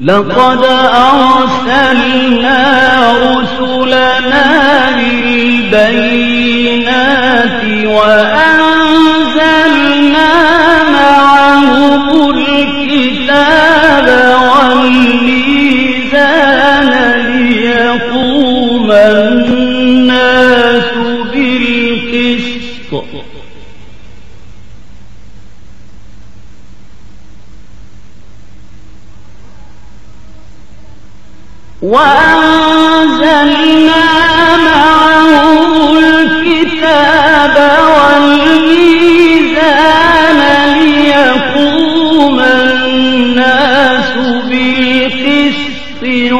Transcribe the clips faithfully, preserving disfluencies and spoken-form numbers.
لقد أرسلنا رسلنا بالبينات وأنزلنا معهم الكتاب والميزان ليقوم الناس بالقسط وأنزلنا معهم الكتاب والميزان ليقوم الناس بالقسط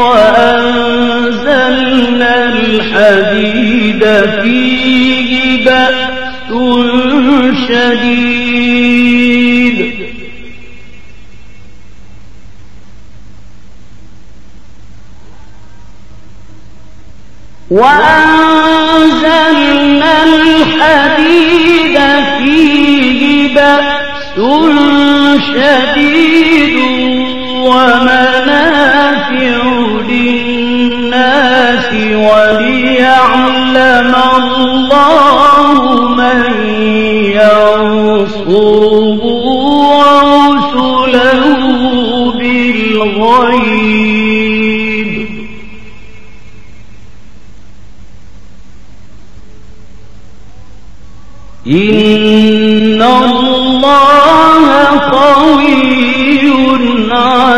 وأنزلنا الحديد فيه بأس شديد وأنزلنا الحديد فيه بأس شديد ومنافع للناس وليعلم الله من ينصره ورسله بالغيب إن الله قوي عزيز.